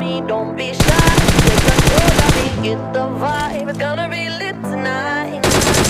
me, don't be shy. Take control of me, get the vibe. It's gonna be lit tonight.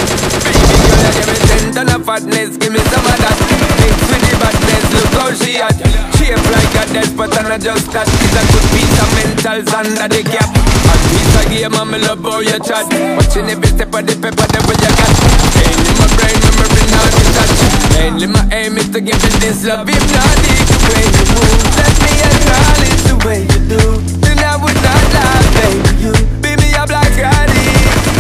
Baby girl, give me 10 ton of fatness, give me some of that. Mix with the badness, look how she at. Shape like a despot and I just that. It's a good piece of mentals under the cap. A piece of game and me love how you chat. Watching every step of the pepper, the way you got. Chain in my brain, memory not detached. Mainly my aim is to give it this love. If not, the way you move, let me acknowledge the way you do. Then I would not lie, baby, you beat me up like Roddy.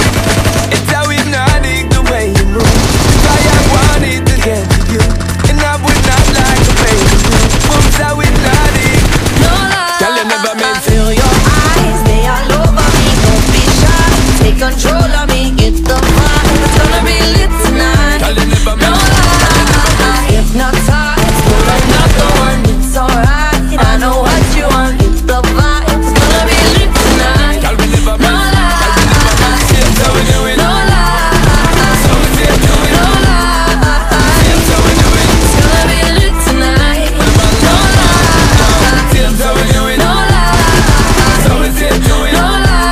It's how hypnotic the way you move. If I wanted to get to you, and I would not like to play with you. Moves how hypnotic. No lie, Girl, you never meant to. feel your eyes, they all over me. Don't be shy, take control of me, get the vibe. It's gonna be lit tonight. Girl, you never No meant lie, hypnotized, but I'm not the one. It's alright, I know what you want. Get the vibe, it's gonna be lit tonight. Girl, we never No meant. lie, Here's how we do it. no lie, So we say do it. no lie. Here's how we do it. It's gonna be lit tonight. No lie, Here's how we do it. no lie, So we say do it. no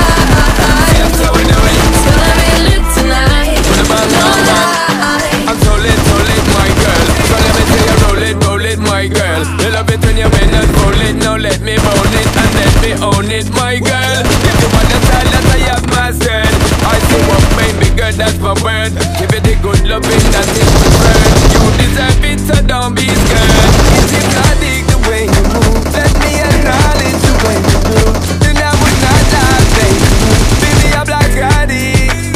lie. Here's how we do it. It's gonna be lit tonight. No lie. I'm so lit, my girl. So let me say you roll it, my girl. You love it when you bend and roll it. Now let me roll it and let me own it, my girl. If you want the style that I have mastered, I see what made me good, that's my word. Give it the good loving that is preferred. You deserve it, so don't be scared. It's hypnotic the way you move. Let me acknowledge the way you do. Then I would not lie, baby. Baby, I'm like Roddy.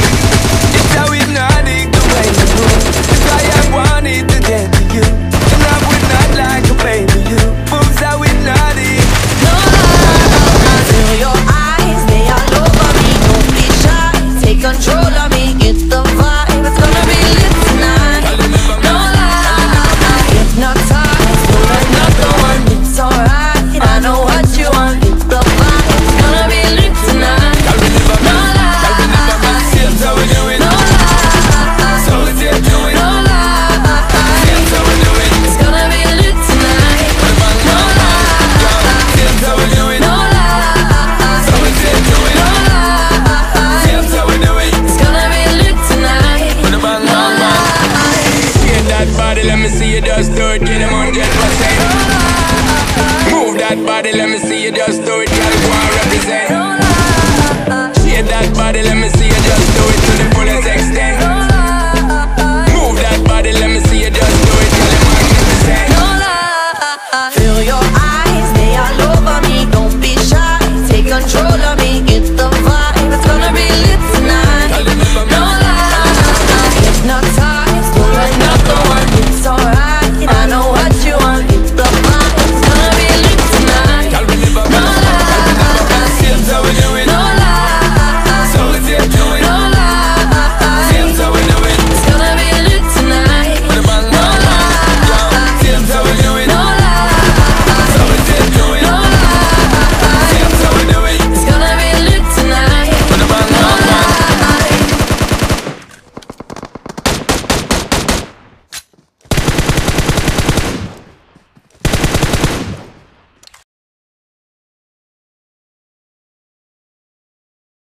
It's how hypnotic the way you move. If I wanted to get to you, and I would not like to play with you. Moves how hypnotic. No lie, feel your eyes, they all over me. Don't be shy, take control of me, get the vibe. It's gonna be lit tonight. No lie, hypnotized, but I'm not the one. It's alright, I know what you want. Get the vibe, it's gonna be lit tonight. No lie, Here's how we do it. no lie, So we say do it. no lie. Here's how we do it. It's gonna be lit tonight. No lie, Here's how we do it. no lie. So we say do it. No lie, Here's how we do it. it's gonna be lit tonight. Put the bang, bang, bang. Get that body, let me see you just do it. Get them 100%. Move that body, let me see you just do it. Girl, go and represent. Shake that body, let me see you just do it to the fullest extent. Move that body, let me see you just do it. Girl, you magnificent. No lie, feel your eyes, they all over me. Don't be shy, take control of me, get the vibe. It's gonna be lit tonight. No lie, hypnotized, but I'm not the one. It's alright.